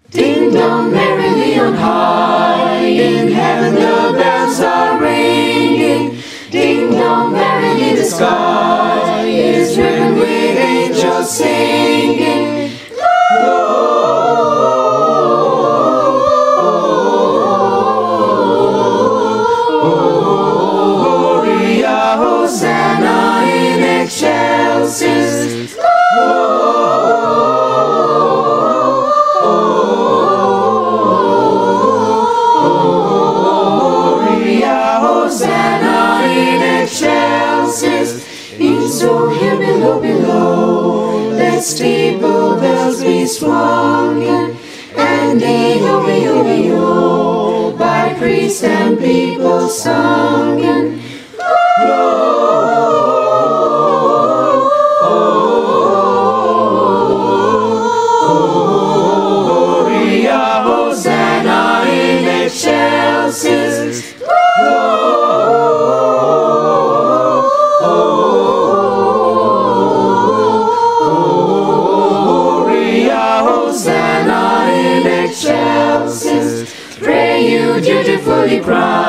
Ding dong merrily on high, in heaven the bells are ringing. Ding dong merrily the sky is riven with angels singing. Gloria, Hosanna in excelsis. Hosanna in excelsis, in so here below, let steeple bells be swung, and yo, by priest and people sung. Gloria, Hosanna in excelsis. Hosanna in excelsis, pray you dutifully cry.